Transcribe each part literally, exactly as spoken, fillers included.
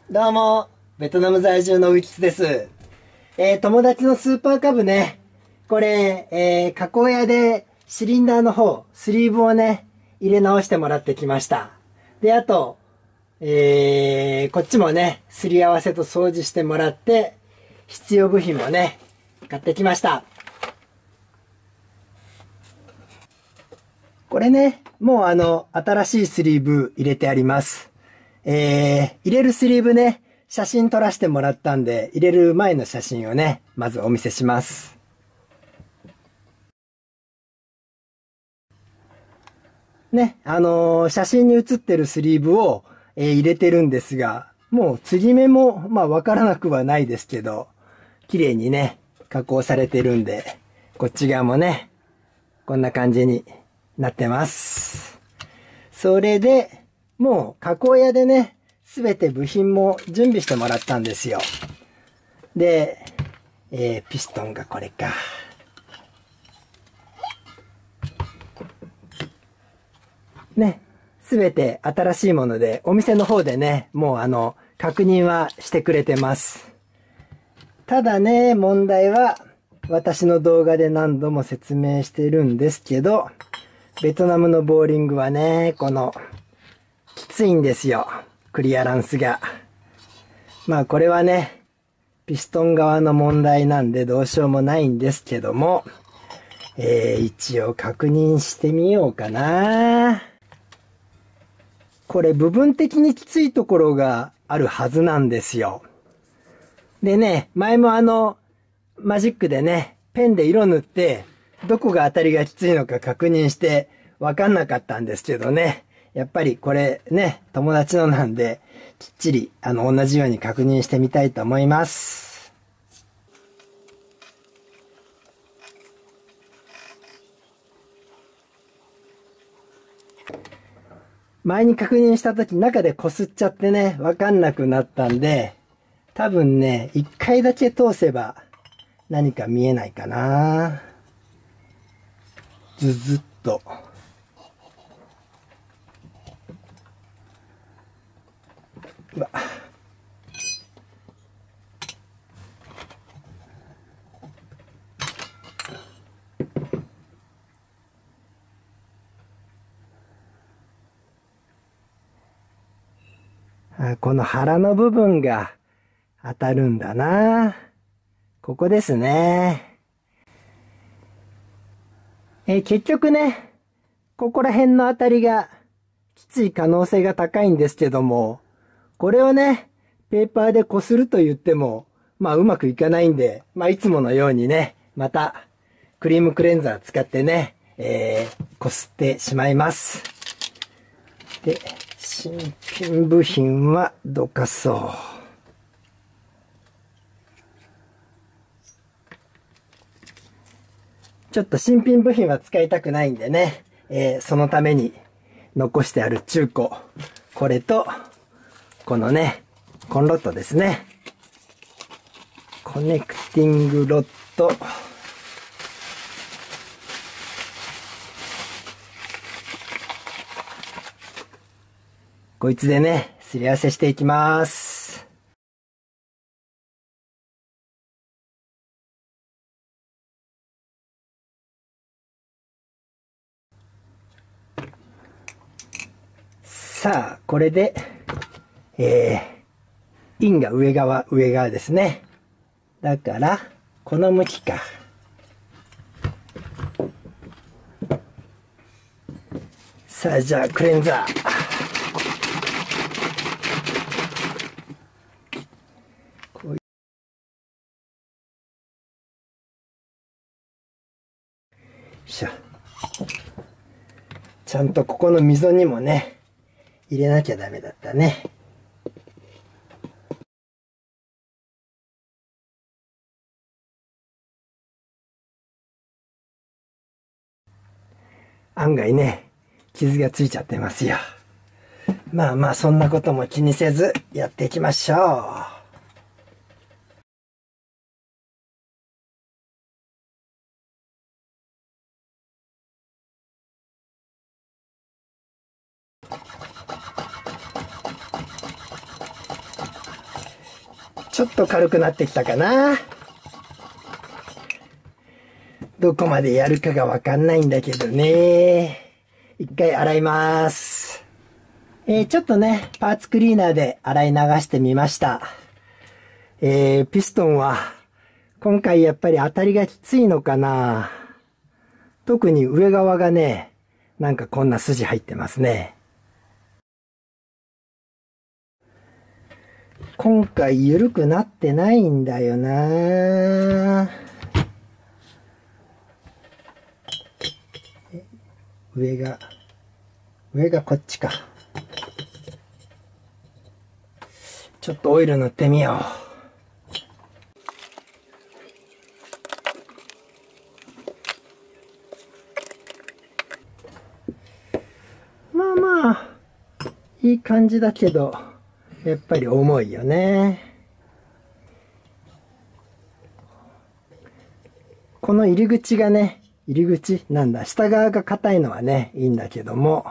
どうも、ベトナム在住のウイキツです。えー、友達のスーパーカブね、これ、えー、加工屋でシリンダーの方、スリーブをね、入れ直してもらってきました。で、あと、えー、こっちもね、すり合わせと掃除してもらって、必要部品もね、買ってきました。これね、もうあの、新しいスリーブ入れてあります。えー、入れるスリーブね、写真撮らせてもらったんで、入れる前の写真をね、まずお見せします。ね、あのー写真に写ってるスリーブを、えー入れてるんですが、もう継ぎ目も、まあわからなくはないですけど、綺麗にね、加工されてるんで、こっち側もね、こんな感じになってます。それで、もう加工屋でね、すべて部品も準備してもらったんですよ。で、えー、ピストンがこれか。ね、すべて新しいもので、お店の方でね、もうあの、確認はしてくれてます。ただね、問題は、私の動画で何度も説明してるんですけど、ベトナムのボーリングはね、この、きついんですよ。クリアランスが。まあこれはね、ピストン側の問題なんでどうしようもないんですけども、えー、一応確認してみようかな。これ部分的にきついところがあるはずなんですよ。でね、前もあの、マジックでね、ペンで色塗って、どこが当たりがきついのか確認してわかんなかったんですけどね。やっぱりこれね、友達のなんで、きっちりあの、同じように確認してみたいと思います。前に確認した時中で擦っちゃってね、わかんなくなったんで、多分ね、一回だけ通せば何か見えないかな。ずずっと。うわ。あ、この腹の部分が当たるんだな。ここですね。えー結局ね、ここら辺の当たりがきつい可能性が高いんですけども、これをね、ペーパーで擦ると言っても、まあうまくいかないんで、まあいつものようにね、またクリームクレンザー使ってね、えー、擦ってしまいます。で、新品部品はどかそう。ちょっと新品部品は使いたくないんでね、えー、そのために残してある中古。これと、このね、コンロットですね。コネクティングロット。こいつでね、すり合わせしていきます。さあ、これで、えー、インが上側、上側ですね。だから、この向きか。さあ、じゃあ、クレンザー。こうしょ。ちゃんとここの溝にもね、入れなきゃダメだったね。案外ね、傷がついちゃってますよ。まあまあ、そんなことも気にせずやっていきましょう。 ちょっと軽くなってきたかな。どこまでやるかがわかんないんだけどね。一回洗います。えー、ちょっとね、パーツクリーナーで洗い流してみました。えー、ピストンは、今回やっぱり当たりがきついのかな。特に上側がね、なんかこんな筋入ってますね。今回緩くなってないんだよな。上が、上がこっちか。ちょっとオイル塗ってみよう。まあまあ、いい感じだけど、やっぱり重いよね。この入り口がね、入り口なんだ。下側が硬いのはね、いいんだけども、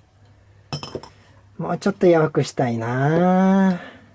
もうちょっと柔らかくしたいな。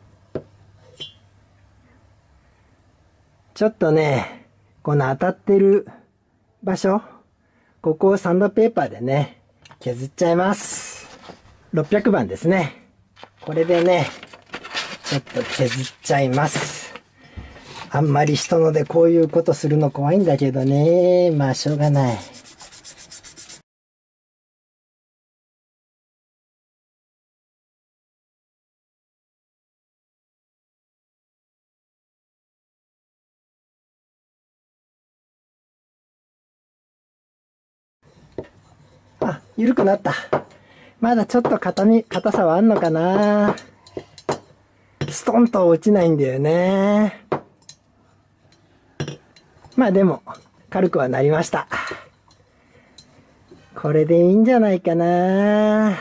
ちょっとね、この当たってる場所、ここをサンドペーパーでね、削っちゃいます。ろっぴゃくばんですね。これでね、ちょっと削っちゃいます。あんまり人のでこういうことするの怖いんだけどね。まあしょうがない。あ、緩くなった。まだちょっと硬み、硬さはあんのかな。ストンと落ちないんだよね。まあでも、軽くはなりました。これでいいんじゃないかな。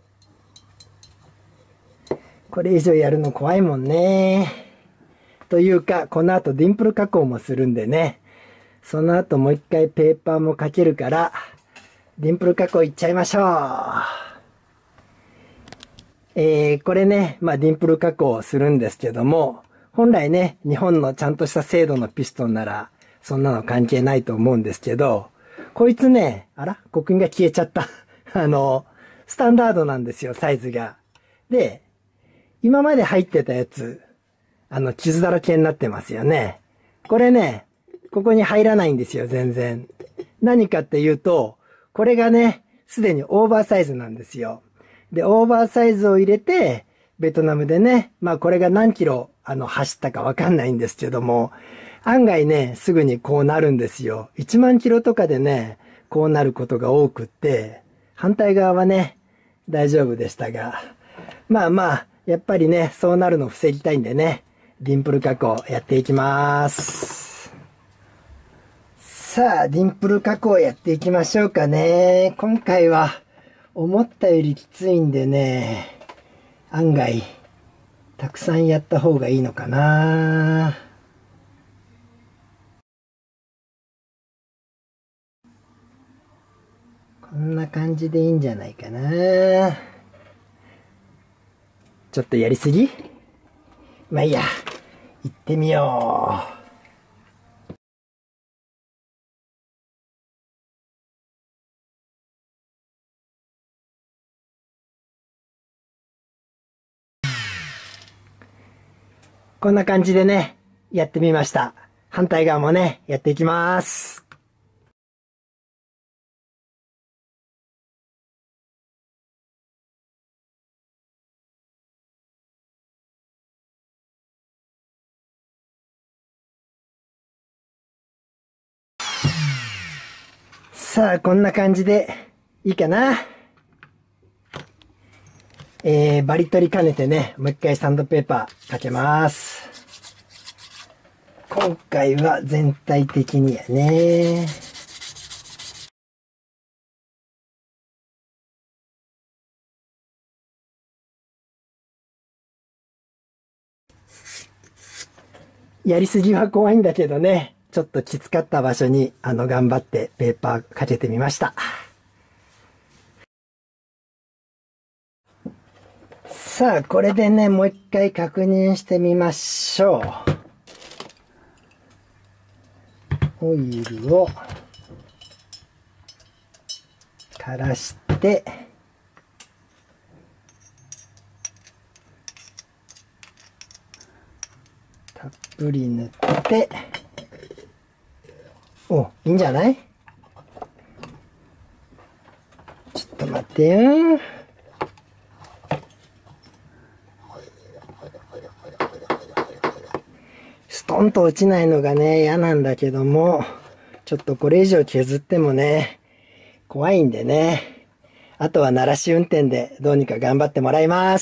これ以上やるの怖いもんね。というか、この後ディンプル加工もするんでね。その後もう一回ペーパーもかけるから、ディンプル加工いっちゃいましょう。えー、これね、まあディンプル加工をするんですけども、本来ね、日本のちゃんとした精度のピストンなら、そんなの関係ないと思うんですけど、こいつね、あら刻印が消えちゃった。あの、スタンダードなんですよ、サイズが。で、今まで入ってたやつ、あの、傷だらけになってますよね。これね、ここに入らないんですよ、全然。何かっていうと、これがね、すでにオーバーサイズなんですよ。で、オーバーサイズを入れて、ベトナムでね、まあこれが何キロ、あの、走ったかわかんないんですけども、案外ね、すぐにこうなるんですよ。いちまんキロとかでね、こうなることが多くって、反対側はね、大丈夫でしたが、まあまあ、やっぱりね、そうなるのを防ぎたいんでね、ディンプル加工やっていきます。さあ、ディンプル加工やっていきましょうかね。今回は思ったよりきついんでね、案外たくさんやった方がいいのかな。こんな感じでいいんじゃないかな。ちょっとやりすぎ？まあいいや、行ってみよう。こんな感じでね、やってみました。反対側もね、やっていきます。さあ、こんな感じでいいかな。えー、バリ取り兼ねてね、もう一回サンドペーパーかけます。今回は全体的にやね。やりすぎは怖いんだけどね、ちょっときつかった場所に、あの、頑張ってペーパーかけてみました。 さあ、これでね、もう一回確認してみましょう。オイルを垂らして、たっぷり塗って、お、いいんじゃない？ちょっと待ってよ。ストンと落ちないのがね、嫌なんだけども、ちょっとこれ以上削ってもね、怖いんでね。あとは鳴らし運転でどうにか頑張ってもらいます。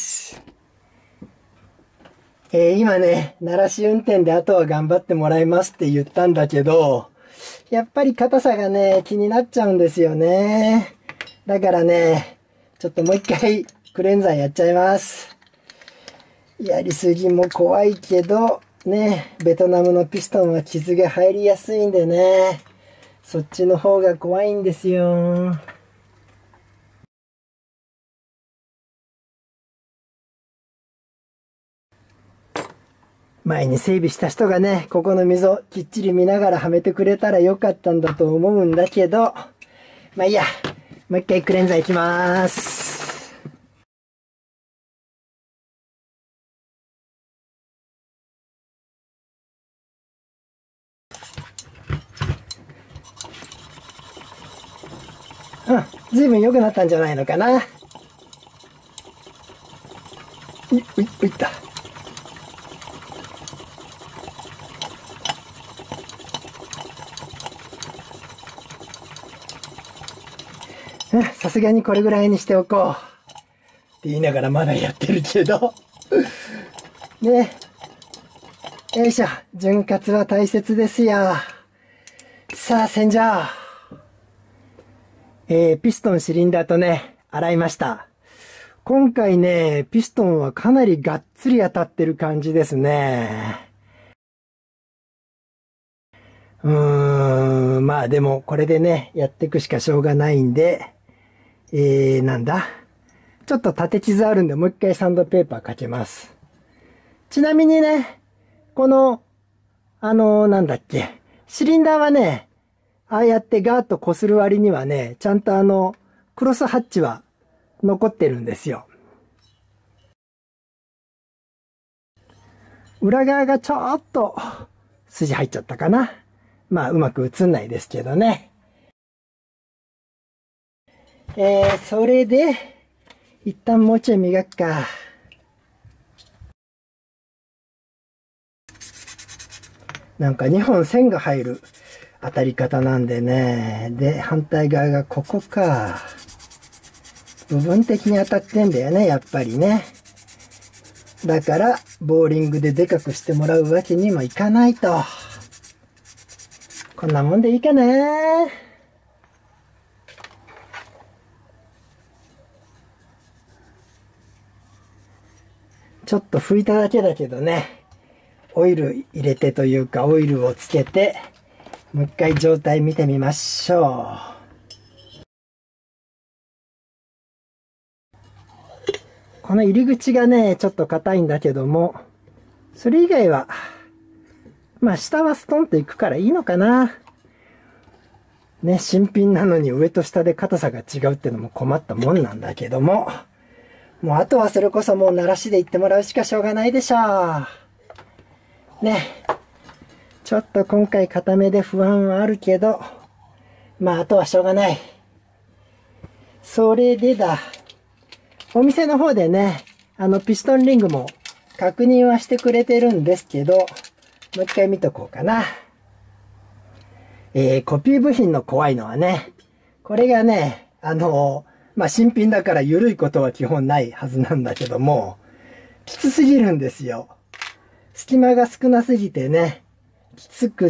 えー、今ね、鳴らし運転であとは頑張ってもらいますって言ったんだけど、やっぱり硬さがね、気になっちゃうんですよね。だからね、ちょっともう一回クレンザーやっちゃいます。やりすぎも怖いけど、ね、ベトナムのピストンは傷が入りやすいんでね、そっちの方が怖いんですよ。前に整備した人がね、ここの溝きっちり見ながらはめてくれたらよかったんだと思うんだけど、まあいいや、もう一回クレンザーいきます。うん、ずいぶん良くなったんじゃないのかな。うい、うい、ういった。さすがにこれぐらいにしておこう。って言いながらまだやってるけど。ね。よいしょ。潤滑は大切ですよ。さあ、洗浄。えー、ピストン、シリンダーとね、洗いました。今回ね、ピストンはかなりがっつり当たってる感じですね。うーん、まあでもこれでね、やっていくしかしょうがないんで、えー、なんだ。ちょっと縦傷あるんでもう一回サンドペーパーかけます。ちなみにね、この、あのー、なんだっけ、シリンダーはね、ああやってガーッと擦る割にはね、ちゃんとあの、クロスハッチは残ってるんですよ。裏側がちょっと筋入っちゃったかな。まあ、うまく映んないですけどね。えー、それで、一旦もうちょい磨くか。なんかにほん線が入る当たり方なんでね。で、反対側がここか。部分的に当たってんだよね、やっぱりね。だから、ボーリングででかくしてもらうわけにもいかないと。こんなもんでいいかな。ちょっと拭いただけだけどね。オイル入れてというか、オイルをつけて、もう一回状態見てみましょう。この入り口がね、ちょっと硬いんだけども、それ以外は、まあ下はストンといくからいいのかな。ね、新品なのに上と下で硬さが違うってのも困ったもんなんだけども、もうあとはそれこそもう鳴らしで言ってもらうしかしょうがないでしょう。ね。ちょっと今回硬めで不安はあるけど、まああとはしょうがない。それでだ。お店の方でね、あのピストンリングも確認はしてくれてるんですけど、もう一回見とこうかな。えー、コピー部品の怖いのはね、これがね、あのー、まあ、新品だから緩いことは基本ないはずなんだけども、きつすぎるんですよ。隙間が少なすぎてね、きつくって、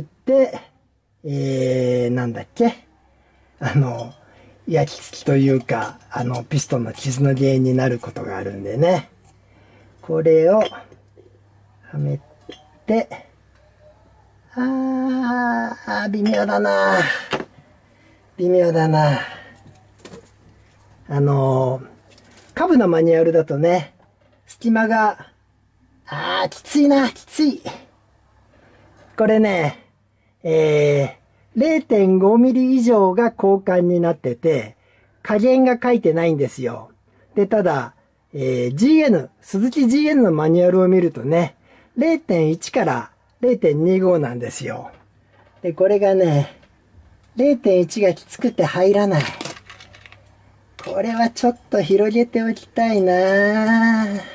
えー、なんだっけ、あの、焼き付きというか、あの、ピストンの傷の原因になることがあるんでね。これを、はめて、あー、微妙だな。微妙だな。あの、下部のマニュアルだとね、 隙間が、あー、きついな、きつい。これね、えー、れいてんごミリ以上が交換になってて、加減が書いてないんですよ。で、ただ、えー、ジーエヌ、鈴木 ジーエヌ のマニュアルを見るとね、れいてんいち から れいてんにじゅうご なんですよ。で、これがね、れいてんいち がきつくて入らない。これはちょっと広げておきたいなぁ。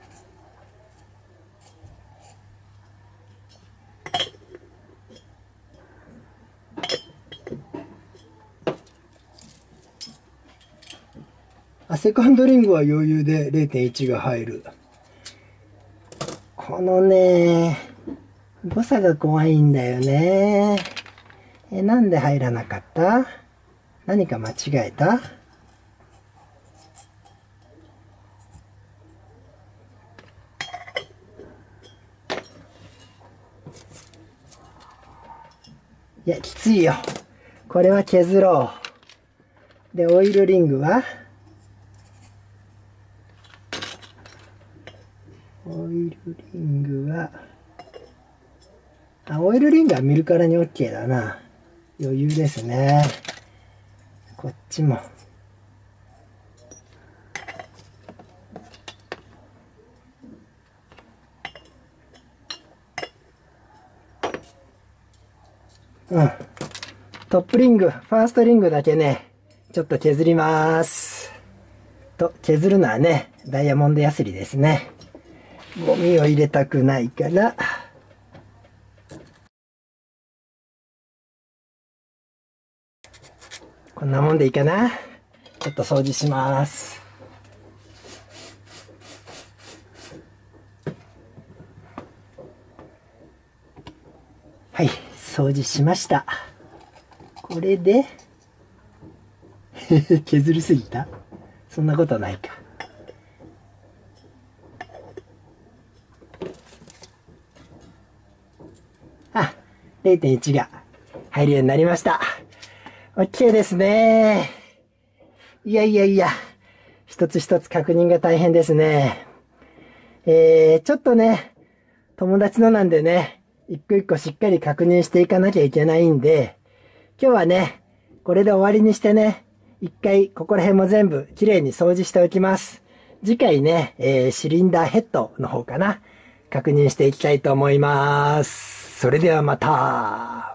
あ、セカンドリングは余裕で れいてんいち が入る。このね、誤差が怖いんだよね。え、なんで入らなかった？何か間違えた？いや、きついよ。これは削ろう。で、オイルリングはオイルリングは、あ、オイルリングは見るからに OK だな。余裕ですね。こっちも。うん。トップリング、ファーストリングだけね、ちょっと削ります。と、削るのはね、ダイヤモンドヤスリですね。ゴミを入れたくないから、こんなもんでいいかな。ちょっと掃除します。はい、掃除しました。これで、削りすぎた？そんなことないか。あ、れいてんいち が入るようになりました。OK ですね。いやいやいや、一つ一つ確認が大変ですね。えー、ちょっとね、友達のなんでね、一個一個しっかり確認していかなきゃいけないんで、今日はね、これで終わりにしてね、一回ここら辺も全部きれいに掃除しておきます。次回ね、えー、シリンダーヘッドの方かな、確認していきたいと思います。それではまた。